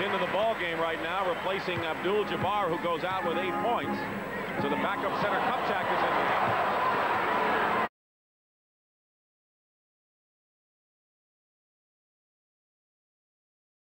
into the ball game right now, replacing Abdul-Jabbar, who goes out with 8 points. So the backup center Kupchak is in.